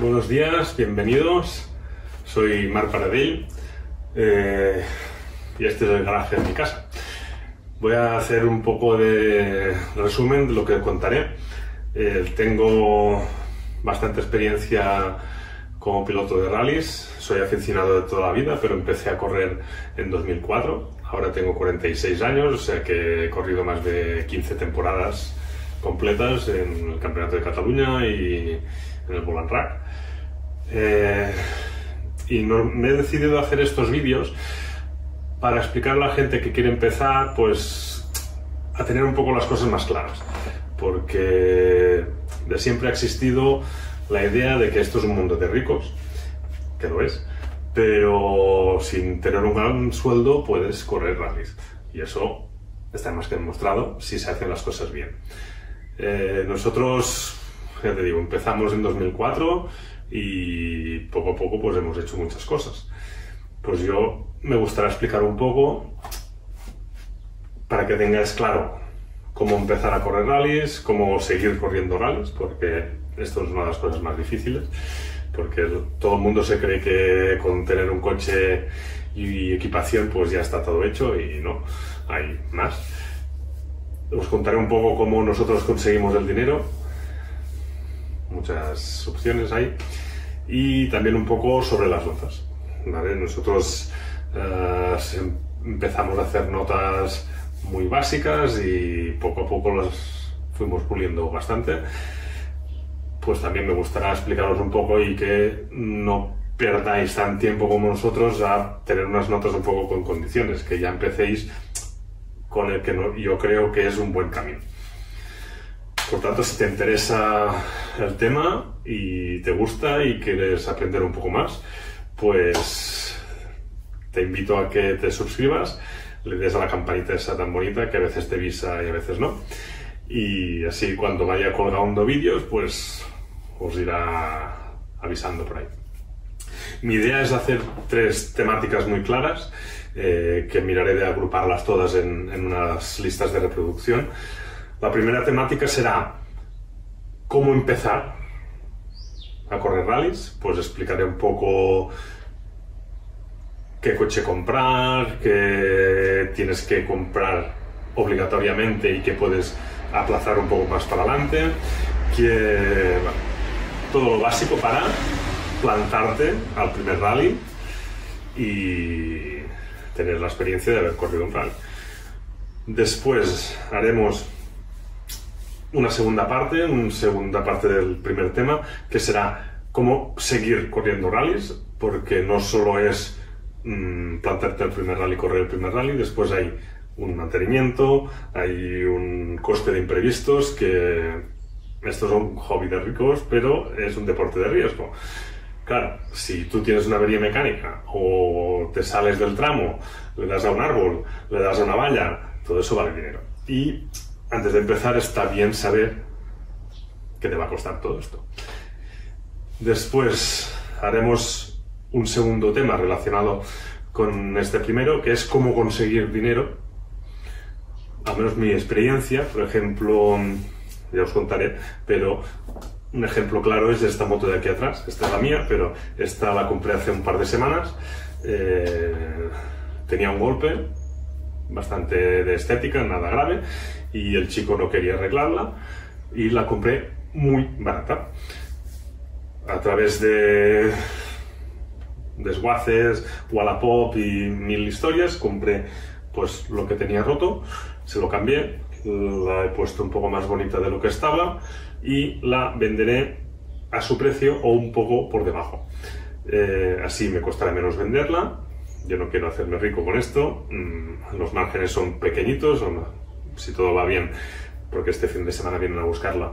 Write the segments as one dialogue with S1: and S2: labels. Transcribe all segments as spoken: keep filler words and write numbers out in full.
S1: Buenos días, bienvenidos. Soy Marc Paradell eh, y este es el garaje de mi casa. Voy a hacer un poco de resumen de lo que contaré. Eh, tengo bastante experiencia como piloto de rallies. Soy aficionado de toda la vida, pero empecé a correr en dos mil cuatro. Ahora tengo cuarenta y seis años, o sea que he corrido más de quince temporadas completas en el Campeonato de Cataluña y en el Vol en Rack. Eh, y no, me he decidido hacer estos vídeos para explicar a la gente que quiere empezar, pues, a tener un poco las cosas más claras, porque de siempre ha existido la idea de que esto es un mundo de ricos, que lo es, pero sin tener un gran sueldo puedes correr rallies, y eso está más que demostrado si se hacen las cosas bien. Eh, nosotros, ya te digo, empezamos en dos mil cuatro y poco a poco pues hemos hecho muchas cosas. Pues yo me gustaría explicar un poco para que tengáis claro cómo empezar a correr rallies, cómo seguir corriendo rallies, porque esto es una de las cosas más difíciles, porque todo el mundo se cree que con tener un coche y equipación pues ya está todo hecho, y no, hay más. Os contaré un poco cómo nosotros conseguimos el dinero, muchas opciones hay, y también un poco sobre las notas, ¿vale? Nosotros eh, empezamos a hacer notas muy básicas y poco a poco las fuimos puliendo bastante. Pues también me gustaría explicaros un poco y que no perdáis tan tiempo como nosotros a tener unas notas un poco con condiciones, que ya empecéis con el que no, yo creo que es un buen camino. Por tanto, si te interesa el tema y te gusta y quieres aprender un poco más, pues te invito a que te suscribas, le des a la campanita esa tan bonita que a veces te avisa y a veces no, y así cuando vaya colgando vídeos pues os irá avisando por ahí. Mi idea es hacer tres temáticas muy claras, eh, que miraré de agruparlas todas en, en unas listas de reproducción. La primera temática será cómo empezar a correr rallies. Pues explicaré un poco qué coche comprar, qué tienes que comprar obligatoriamente y qué puedes aplazar un poco más para adelante, que, bueno, todo lo básico para plantarte al primer rally y tener la experiencia de haber corrido un rally. Después haremos una segunda parte, una segunda parte del primer tema, que será cómo seguir corriendo rallies, porque no solo es mmm, plantarte el primer rally, correr el primer rally, después hay un mantenimiento, hay un coste de imprevistos, que esto es un hobby de ricos, pero es un deporte de riesgo. Claro, si tú tienes una avería mecánica o te sales del tramo, le das a un árbol, le das a una valla, todo eso vale dinero. Y antes de empezar está bien saber qué te va a costar todo esto. Después haremos un segundo tema relacionado con este primero, que es cómo conseguir dinero. Al menos mi experiencia, por ejemplo, ya os contaré, pero un ejemplo claro es esta moto de aquí atrás. Esta es la mía, pero esta la compré hace un par de semanas. Eh, tenía un golpe bastante de estética, nada grave, y el chico no quería arreglarla y la compré muy barata. A través de desguaces, Wallapop y mil historias, compré pues lo que tenía roto, se lo cambié, la he puesto un poco más bonita de lo que estaba y la venderé a su precio o un poco por debajo. Eh, así me costará menos venderla. Yo no quiero hacerme rico con esto, los márgenes son pequeñitos, si todo va bien, porque este fin de semana vienen a buscarla,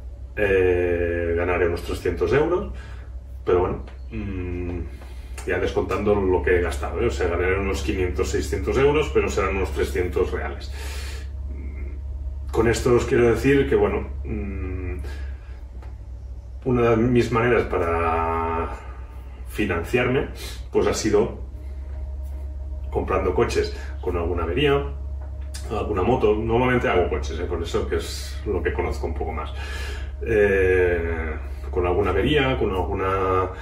S1: eh, ganaré unos trescientos euros, pero bueno, mmm, ya descontando lo que he gastado, ¿eh? O sea, ganaré unos quinientos, seiscientos euros, pero serán unos trescientos reales. Con esto os quiero decir que, bueno, mmm, una de mis maneras para financiarme, pues ha sido comprando coches con alguna avería, alguna moto. Normalmente hago coches, ¿eh? Por eso que es lo que conozco un poco más. Eh, con alguna avería, con alguna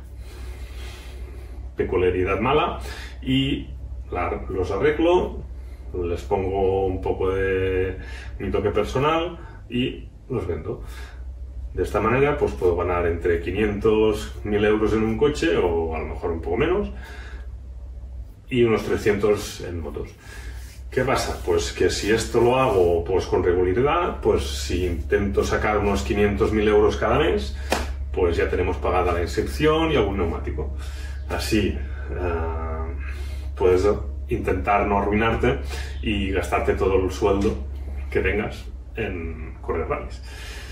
S1: peculiaridad mala, y la, los arreglo, les pongo un poco de mi toque personal y los vendo. De esta manera pues puedo ganar entre quinientos y mil euros en un coche, o a lo mejor un poco menos, y unos trescientos en motos. ¿Qué pasa? Pues que si esto lo hago pues con regularidad, pues si intento sacar unos quinientos mil euros cada mes, pues ya tenemos pagada la inscripción y algún neumático. Así uh, puedes intentar no arruinarte y gastarte todo el sueldo que tengas en correr rallies.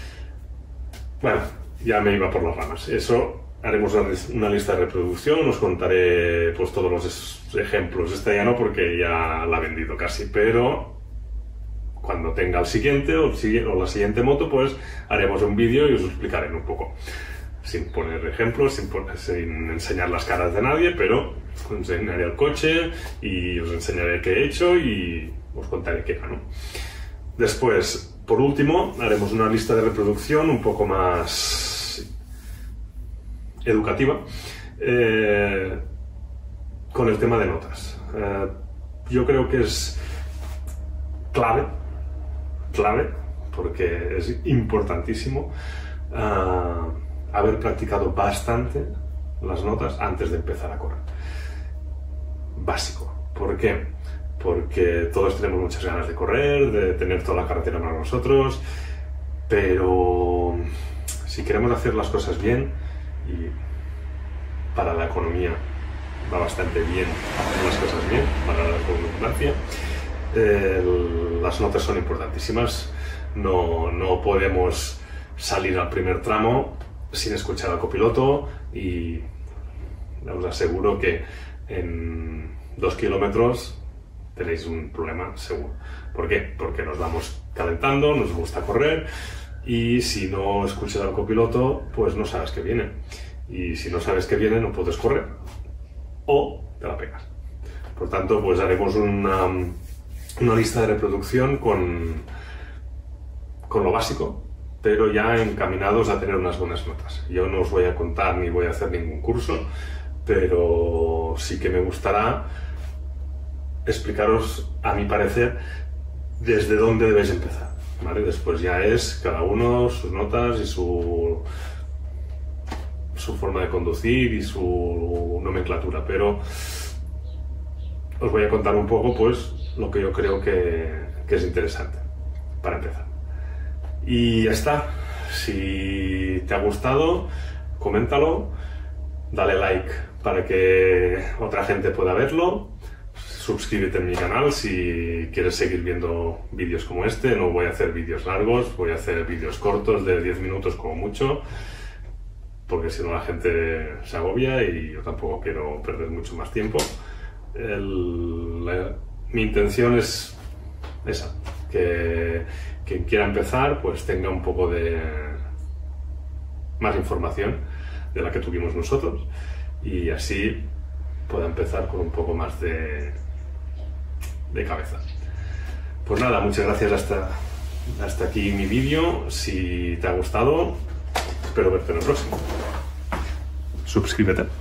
S1: Bueno, ya me iba por las ramas. Eso, haremos una lista de reproducción, os contaré pues todos los ejemplos. Esta ya no, porque ya la he vendido casi, pero cuando tenga el siguiente o, el, o la siguiente moto, pues haremos un vídeo y os explicaré un poco. Sin poner ejemplos, sin, poner, sin enseñar las caras de nadie, pero os enseñaré el coche y os enseñaré qué he hecho y os contaré qué gano. Después, por último, haremos una lista de reproducción un poco más educativa eh, con el tema de notas. Eh, yo creo que es clave, clave, porque es importantísimo uh, haber practicado bastante las notas antes de empezar a correr. Básico. ¿Por qué? Porque todos tenemos muchas ganas de correr, de tener toda la carretera para nosotros, pero si queremos hacer las cosas bien, y para la economía va bastante bien hacer las cosas bien, para la redundancia, eh, las notas son importantísimas. No, no podemos salir al primer tramo sin escuchar al copiloto, y os aseguro que en dos kilómetros tenéis un problema seguro. ¿Por qué? Porque nos vamos calentando, nos gusta correr, y si no escuchas al copiloto, pues no sabes que viene. Y si no sabes que viene, no puedes correr. O te la pegas. Por tanto, pues haremos una, una lista de reproducción con, con lo básico, pero ya encaminados a tener unas buenas notas. Yo no os voy a contar ni voy a hacer ningún curso, pero sí que me gustará explicaros, a mi parecer, desde dónde debéis empezar, ¿vale? Después ya es cada uno sus notas y su, su forma de conducir y su nomenclatura, pero os voy a contar un poco pues lo que yo creo que, que es interesante para empezar. Y ya está. Si te ha gustado, coméntalo, dale like para que otra gente pueda verlo, suscríbete en mi canal si quieres seguir viendo vídeos como este. No voy a hacer vídeos largos, voy a hacer vídeos cortos de diez minutos como mucho, porque si no la gente se agobia y yo tampoco quiero perder mucho más tiempo. El, la, mi intención es esa, que quien quiera empezar pues tenga un poco de más información de la que tuvimos nosotros, y así pueda empezar con un poco más de, de cabeza. Pues nada, muchas gracias hasta, hasta aquí mi vídeo. Si te ha gustado, espero verte en el próximo. Suscríbete.